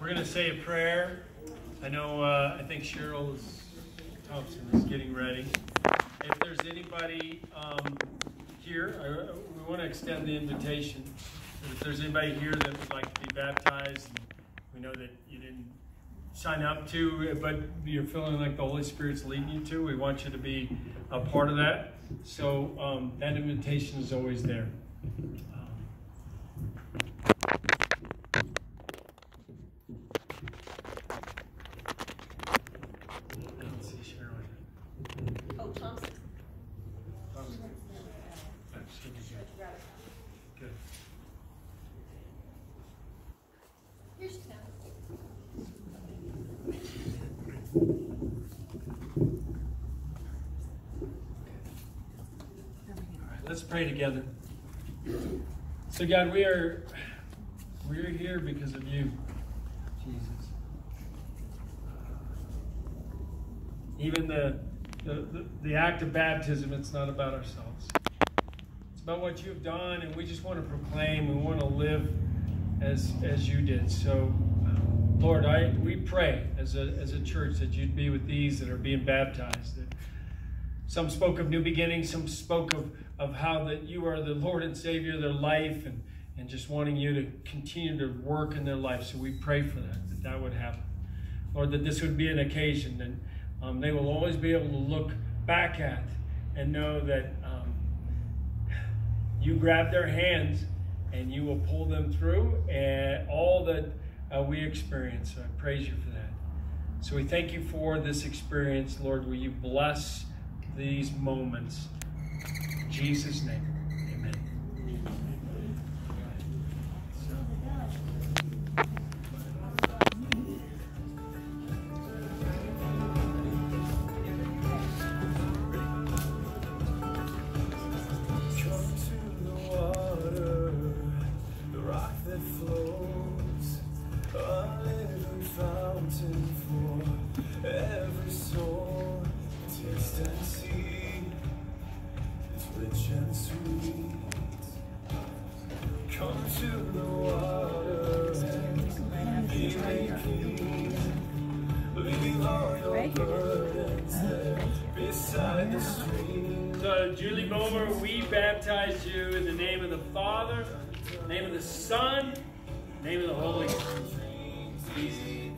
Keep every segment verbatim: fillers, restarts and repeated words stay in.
We're going to say a prayer. I know, uh, I think Cheryl Thompson is getting ready. If there's anybody um, here, I, we want to extend the invitation. If there's anybody here that would like to be baptized, we know that you didn't sign up to, but you're feeling like the Holy Spirit's leading you to, we want you to be a part of that. So um, that invitation is always there. Oh, Thompson. Good. Here's ten. Let's pray together. So God, we are we're here because of you, Jesus. Even the the, the the act of baptism, it's not about ourselves. It's about what you've done, and we just want to proclaim. We want to live as as you did. So, Lord, I we pray as a as a church that you'd be with these that are being baptized. That some spoke of new beginnings, some spoke of, of how that you are the Lord and Savior of their life, and, and just wanting you to continue to work in their life. So we pray for that, that that would happen. Lord, that this would be an occasion that um, they will always be able to look back at and know that um, you grab their hands and you will pull them through and all that uh, we experience. So I praise you for that. So we thank you for this experience. Lord, will you bless these moments. In Jesus' name, amen. Come to the water, the rock that flows, a living fountain for every soul. Taste and see, it's rich and sweet. Come to the water and be made clean. Leave all your burdens there beside the stream. So, Julie Bomer, we baptize you in the name of the Father, name of the Son, name of the Holy Spirit. Jesus.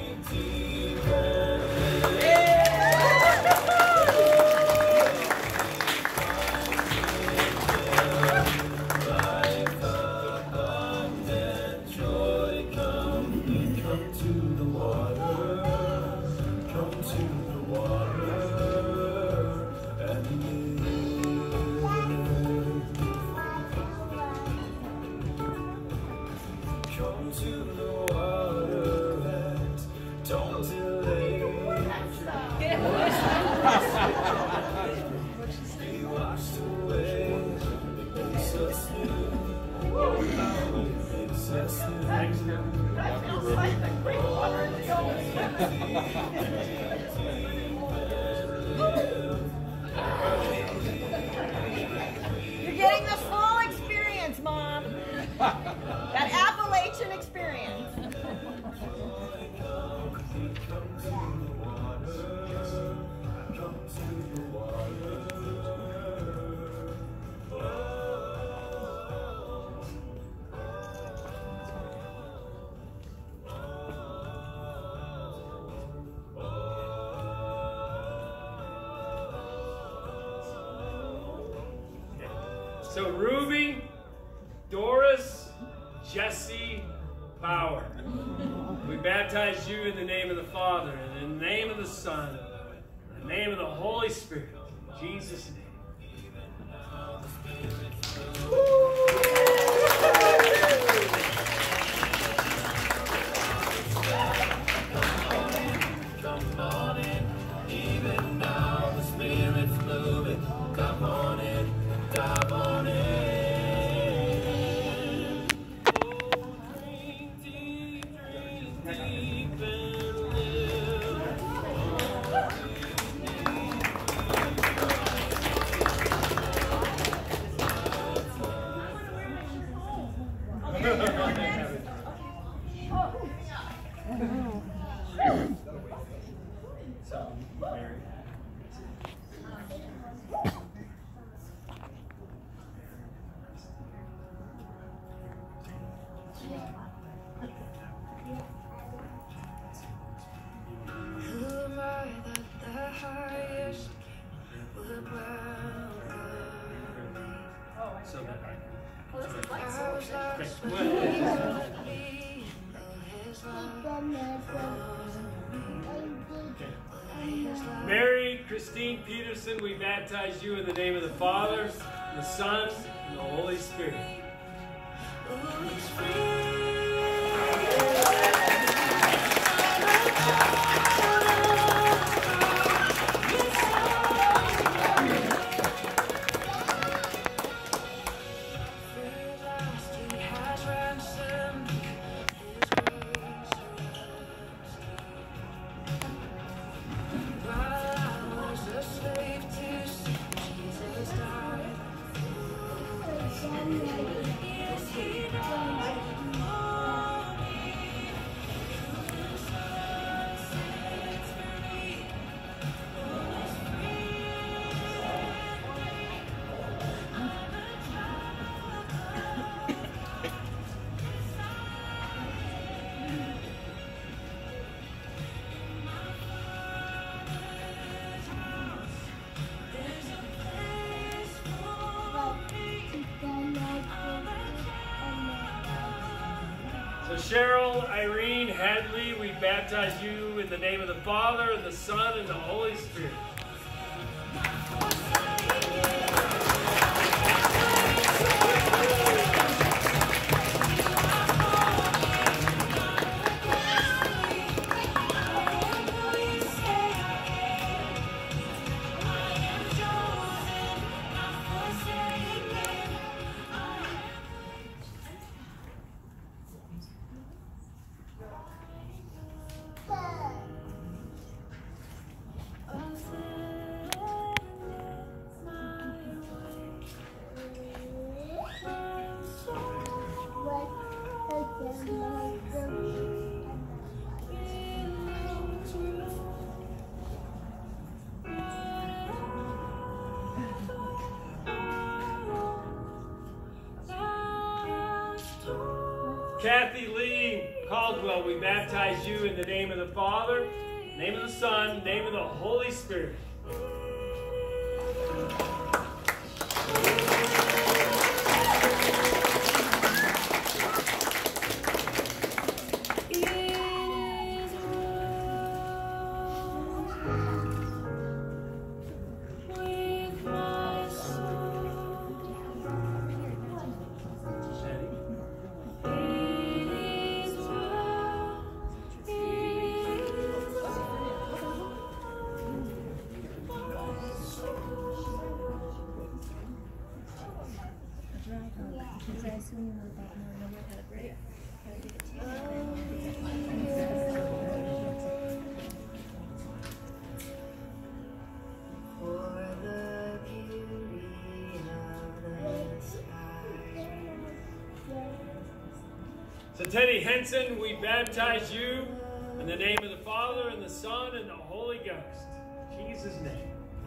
You're getting the full experience, Mom. That Appalachian experience. So Ruby, Doris, Jesse, Bauer. We baptize you in the name of the Father, and in the name of the Son, in the name of the Holy Spirit. In Jesus' name. Come on in, even now the Spirit's moving. Come on in, dive on in. Oh, drink deep, drink deep and live. Oh, So, Mary. Who am I that the highest would welcome me? So that I can. Oh, that's a flight I song. was lost Okay, when well. he took me. Oh, his love Okay. Mary Christine Peterson, we baptize you in the name of the Father, the Son, and the Holy Spirit. was free. So Cheryl Irene Hadley, we baptize you in the name of the Father, and the Son, and the Holy Spirit. Kathy Lee Caldwell, we baptize you in the name of the Father, name of the Son, name of the Holy Spirit. So Teddy Henson, we baptize you in the name of the Father, and the Son, and the Holy Ghost. In Jesus' name.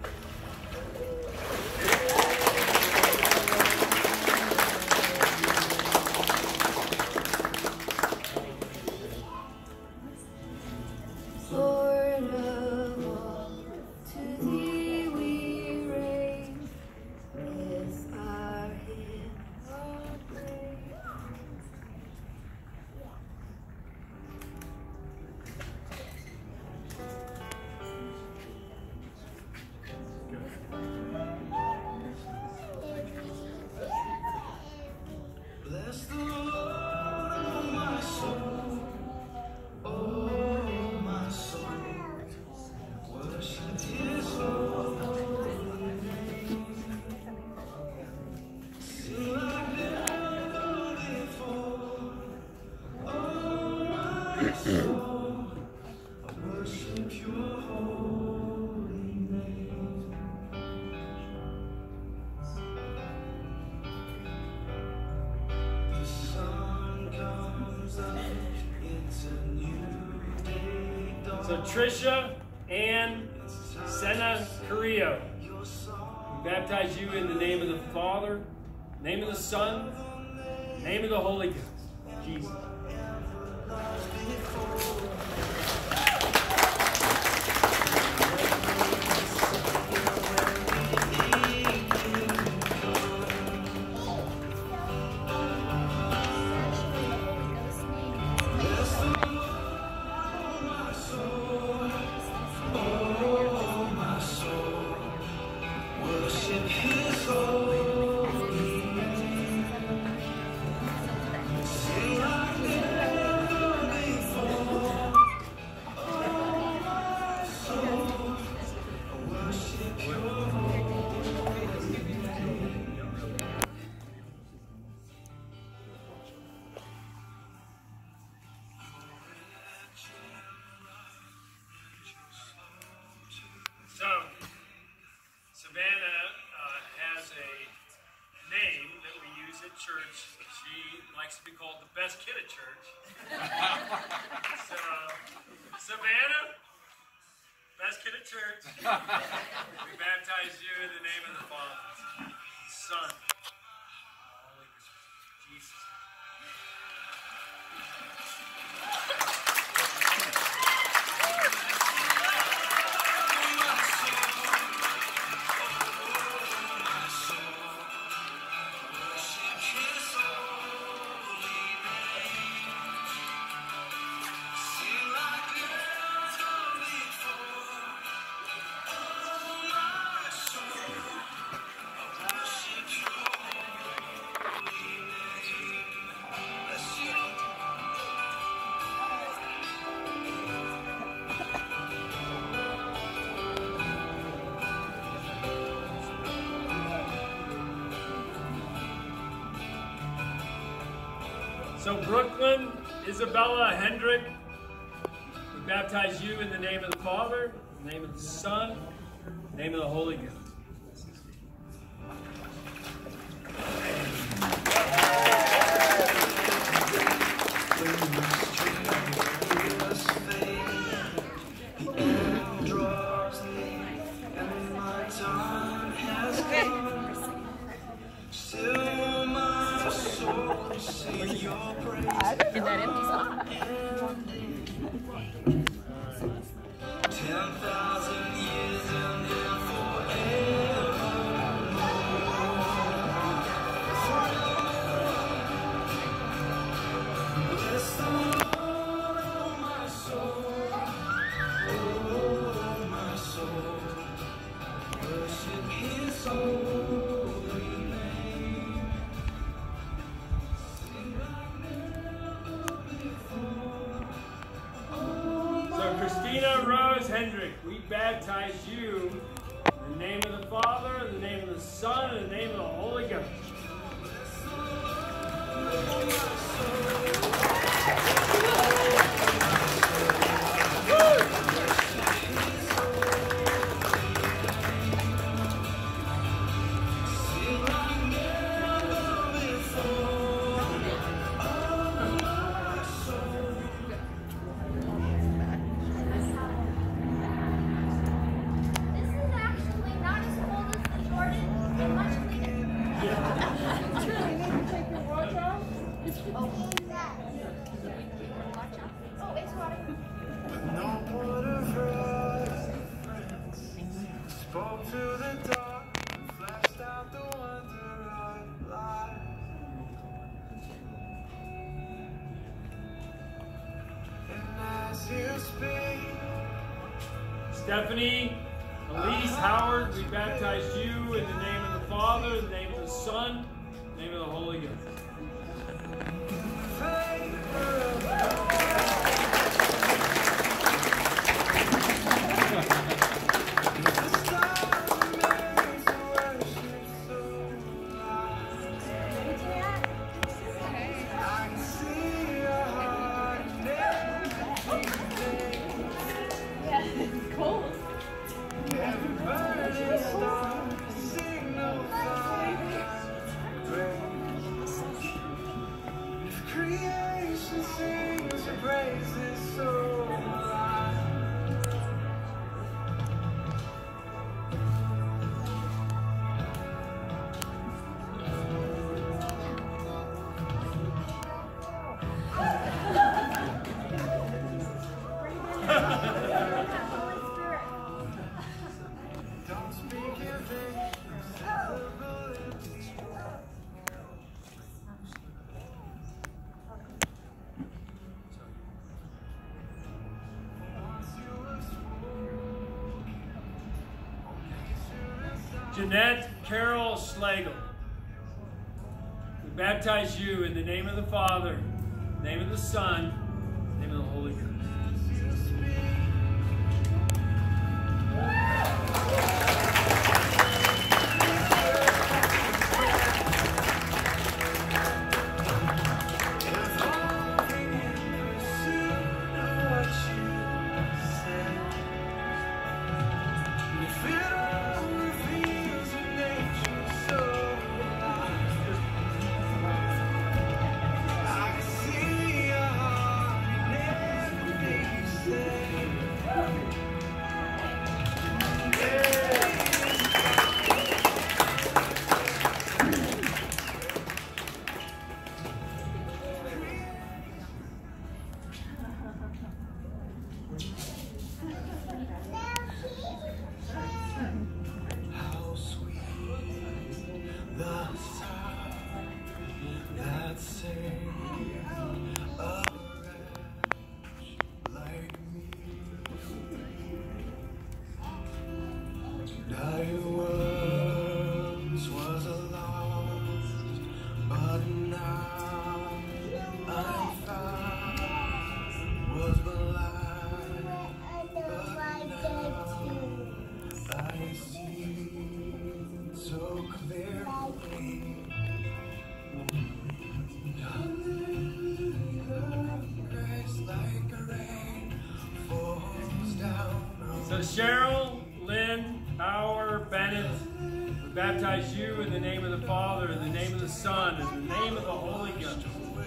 Lord of all, to thee we raise, with our hymns of praise. Bless the Lord, oh my soul, oh my soul, worship His holy name. Sing like never before, oh my soul, I worship Your holy name. The sun comes up, it's a new So Trisha and Senna Carrillo, we baptize you in the name of the Father, name of the Son, name of the Holy Ghost. Jesus. So, Savannah uh, has a name that we use at church. She likes to be called the best kid at church. So, Savannah, best kid at church, we baptize you in the name of the Father, Son, Holy Ghost, Jesus. So Brooklyn, Isabella, Hendrick, we baptize you in the name of the Father, in the name of the Son, in the name of the Holy Ghost. In that empty spot. Ten thousand years and then forever. Bless the Lord, oh my soul, oh my soul, worship His holy name. So Christina Rose Hendrick, we baptize you in the name of the Father, in the name of the Son, and in the name of the Holy Ghost. This is actually not as cold as the Jordan, and much cleaner. Oh, it's water. No word of reference. Spoke to the dark, flashed out the wonder of life. And as you speak, Stephanie Elise Howard, we baptize you in the name of the Father, in the name of the Son, in the name of the Holy Ghost. Jeanette Carol Slagle. We baptize you in the name of the Father, in the name of the Son, in the name of the Holy Ghost. So Cheryl Lynn Howard Bennett, we baptize you in the name of the Father, in the name of the Son, in the name of the Holy Ghost.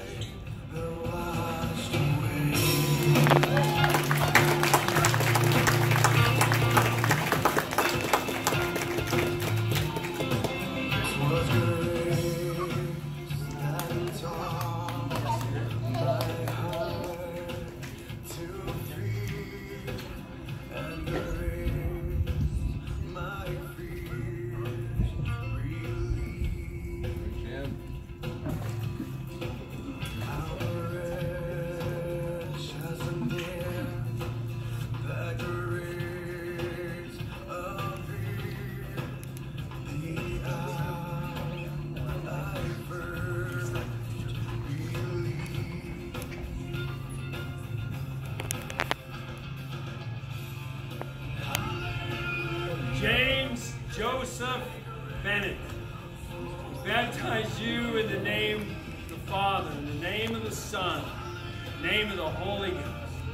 James Joseph Bennett, we baptize you in the name of the Father, in the name of the Son, in the name of the Holy Ghost.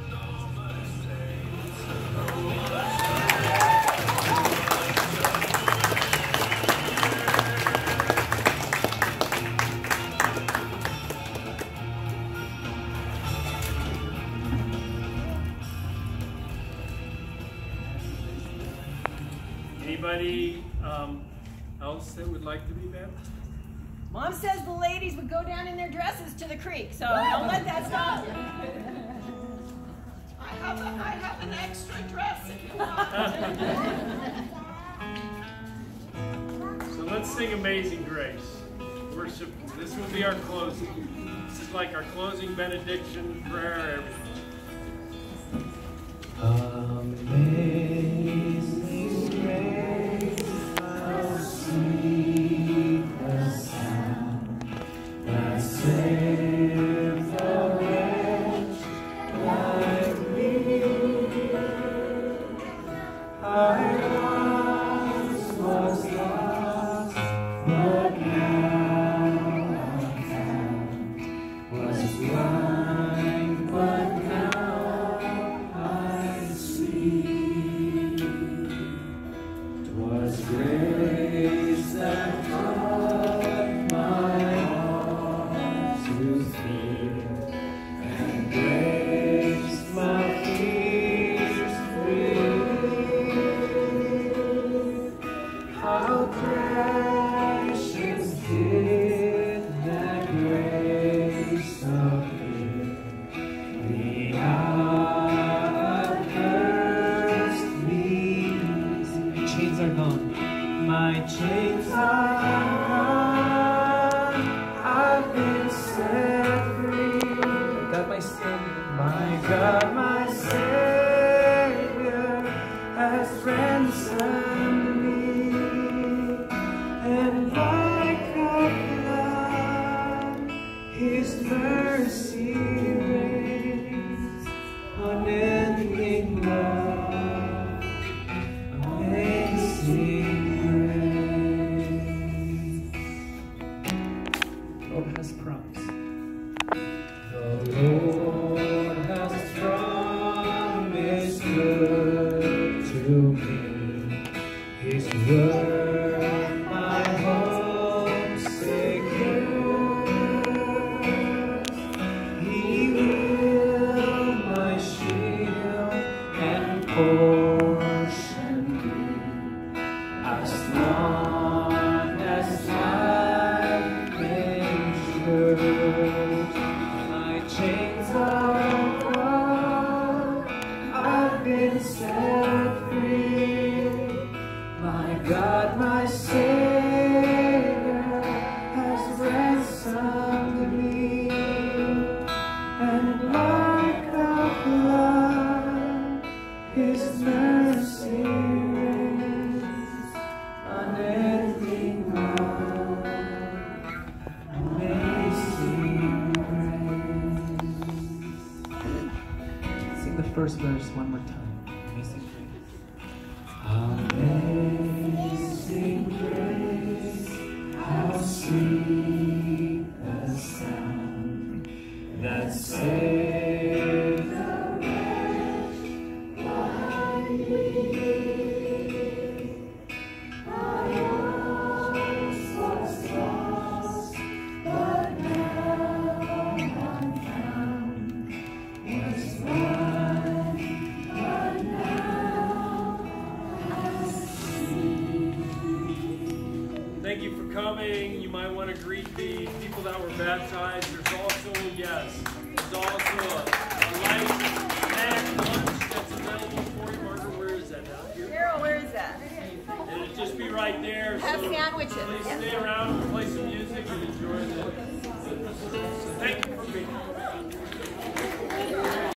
Anybody um, else that would like to be baptized? Mom says the ladies would go down in their dresses to the creek, so don't let that stop you. I have, a, I have an extra dress if you want. So let's sing Amazing Grace. Worship. This will be our closing. This is like our closing benediction prayer. Amazing grace, how sweet the sound that saved a wretch like me. I once was lost, but now I'm found. Was blind, but now I see. 'Twas grace that taught my heart to fear, and grace my fears relieved. How precious did that grace appear, the hour of first meeting. My chains are gone. My chains are gone. I've been set free. My God, my Savior. My God, my Savior has ransomed me. unending love, amazing grace. Lord has promised. The Lord has promised good to me. His word my hope secures. He will my shield and portion be, as long as life endures. My chains are gone, I've been set free. My God, my Savior, has ransomed me, and like a flood, His mercy reigns, unending love, amazing grace. Sing the first verse one more time. Amazing grace. Amazing grace, how sweet the sound that saved a wretch like me. I once was lost, but now I'm found. Was blind, but now Thank you for coming. You might want to greet the people that were baptized. There's also, yes, there's also a, a light snack lunch that's available for you. Margaret, where is that? Down here? Carol, where is that? It'll just be right there. Have so sandwiches. Please stay around.